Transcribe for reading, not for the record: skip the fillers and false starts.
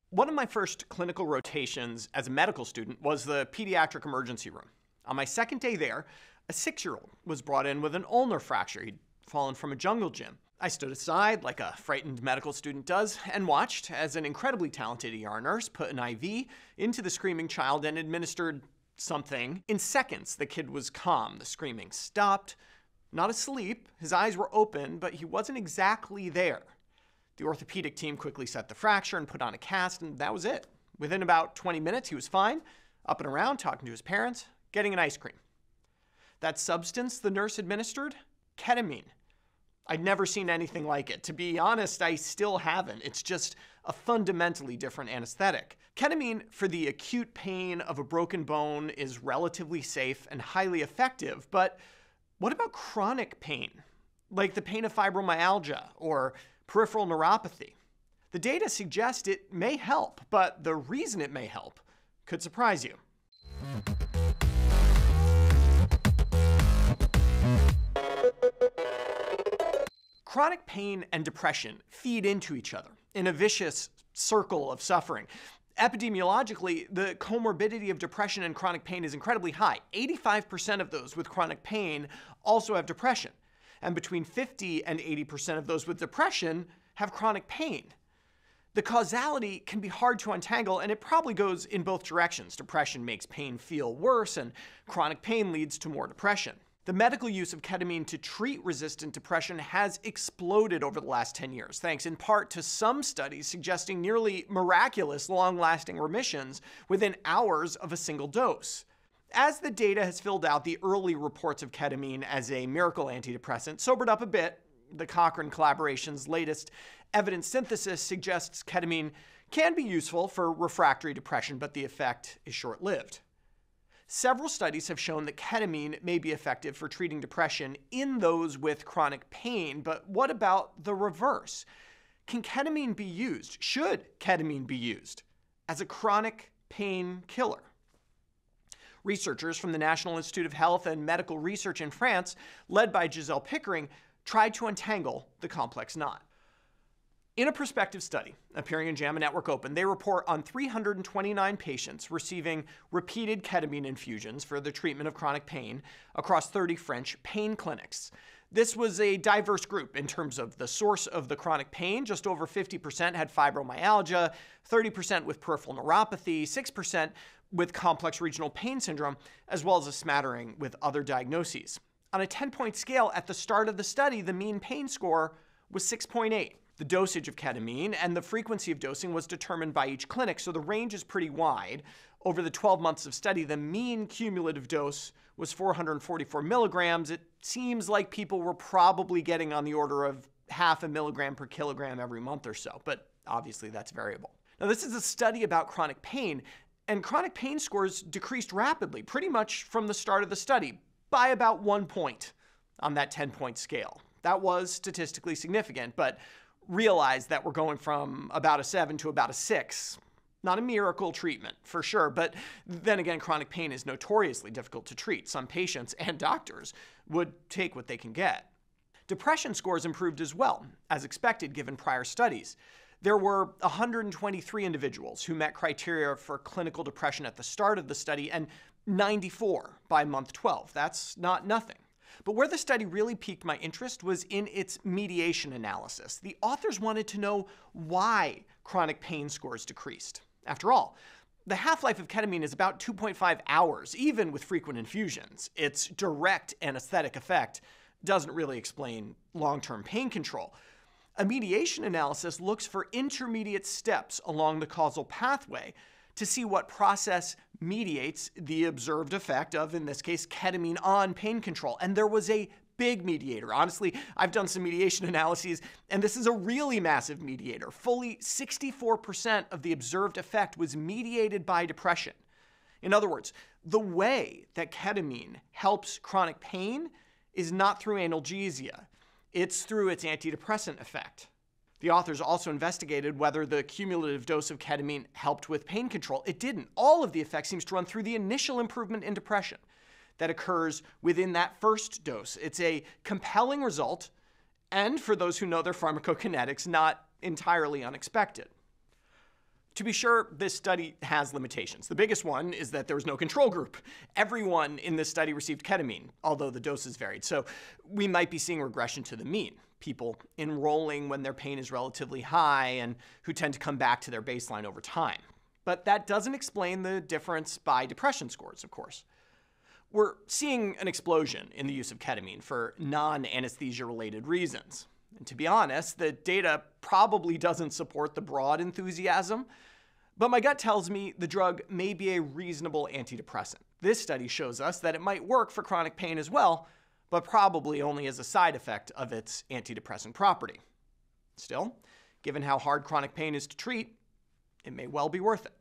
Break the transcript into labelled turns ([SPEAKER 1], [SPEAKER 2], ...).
[SPEAKER 1] One of my first clinical rotations as a medical student was the pediatric emergency room. On my second day there, a 6-year-old was brought in with an ulnar fracture. He'd fallen from a jungle gym. I stood aside, like a frightened medical student does, and watched as an incredibly talented ER nurse put an IV into the screaming child and administered something. In seconds, the kid was calm. The screaming stopped. Not asleep. His eyes were open, but he wasn't exactly there. The orthopedic team quickly set the fracture and put on a cast, and that was it. Within about 20 minutes, he was fine, up and around, talking to his parents, getting an ice cream. That substance the nurse administered? Ketamine. I'd never seen anything like it. To be honest, I still haven't. It's just a fundamentally different anesthetic. Ketamine for the acute pain of a broken bone is relatively safe and highly effective, but what about chronic pain? Like the pain of fibromyalgia or peripheral neuropathy. The data suggest it may help, but the reason it may help could surprise you. Chronic pain and depression feed into each other in a vicious circle of suffering. Epidemiologically, the comorbidity of depression and chronic pain is incredibly high. 85% of those with chronic pain also have depression. And between 50 and 80% of those with depression have chronic pain. The causality can be hard to untangle, and it probably goes in both directions. Depression makes pain feel worse, and chronic pain leads to more depression. The medical use of ketamine to treat resistant depression has exploded over the last 10 years, thanks in part to some studies suggesting nearly miraculous long-lasting remissions within hours of a single dose. As the data has filled out, the early reports of ketamine as a miracle antidepressant sobered up a bit. The Cochrane collaboration's latest evidence synthesis suggests ketamine can be useful for refractory depression, but the effect is short-lived. Several studies have shown that ketamine may be effective for treating depression in those with chronic pain, but what about the reverse? Can ketamine be used? Should ketamine be used as a chronic pain killer? Researchers from the National Institute of Health and Medical Research in France, led by Giselle Pickering, tried to untangle the complex knot. In a prospective study appearing in JAMA Network Open, they report on 329 patients receiving repeated ketamine infusions for the treatment of chronic pain across 30 French pain clinics. This was a diverse group in terms of the source of the chronic pain. Just over 50% had fibromyalgia, 30% with peripheral neuropathy, 6% with complex regional pain syndrome, as well as a smattering with other diagnoses. On a 10-point scale at the start of the study, the mean pain score was 6.8. The dosage of ketamine and the frequency of dosing was determined by each clinic, so the range is pretty wide. Over the 12 months of study, the mean cumulative dose was 444 milligrams. It seems like people were probably getting on the order of half a milligram per kilogram every month or so, but obviously that's variable. Now, this is a study about chronic pain, and chronic pain scores decreased rapidly, pretty much from the start of the study, by about 1 point on that 10-point scale. That was statistically significant, but realize that we're going from about a 7 to about a 6. Not a miracle treatment, for sure, but then again, chronic pain is notoriously difficult to treat. Some patients and doctors would take what they can get. Depression scores improved as well, as expected given prior studies. There were 123 individuals who met criteria for clinical depression at the start of the study and 94 by month 12. That's not nothing. But where the study really piqued my interest was in its mediation analysis. The authors wanted to know why chronic pain scores decreased. After all, the half-life of ketamine is about 2.5 hours, even with frequent infusions. Its direct anesthetic effect doesn't really explain long-term pain control. A mediation analysis looks for intermediate steps along the causal pathway to see what process mediates the observed effect of, in this case, ketamine on pain control. And there was a big mediator. Honestly, I've done some mediation analyses, and this is a really massive mediator. Fully 64% of the observed effect was mediated by depression. In other words, the way that ketamine helps chronic pain is not through analgesia. It's through its antidepressant effect. The authors also investigated whether the cumulative dose of ketamine helped with pain control. It didn't. All of the effect seems to run through the initial improvement in depression that occurs within that first dose. It's a compelling result, and for those who know their pharmacokinetics, not entirely unexpected. To be sure, this study has limitations. The biggest one is that there was no control group. Everyone in this study received ketamine, although the doses varied. So we might be seeing regression to the mean. People enrolling when their pain is relatively high and who tend to come back to their baseline over time. But that doesn't explain the difference by depression scores, of course. We're seeing an explosion in the use of ketamine for non-anesthesia-related reasons. And to be honest, the data probably doesn't support the broad enthusiasm, but my gut tells me the drug may be a reasonable antidepressant. This study shows us that it might work for chronic pain as well, but probably only as a side effect of its antidepressant property. Still, given how hard chronic pain is to treat, it may well be worth it.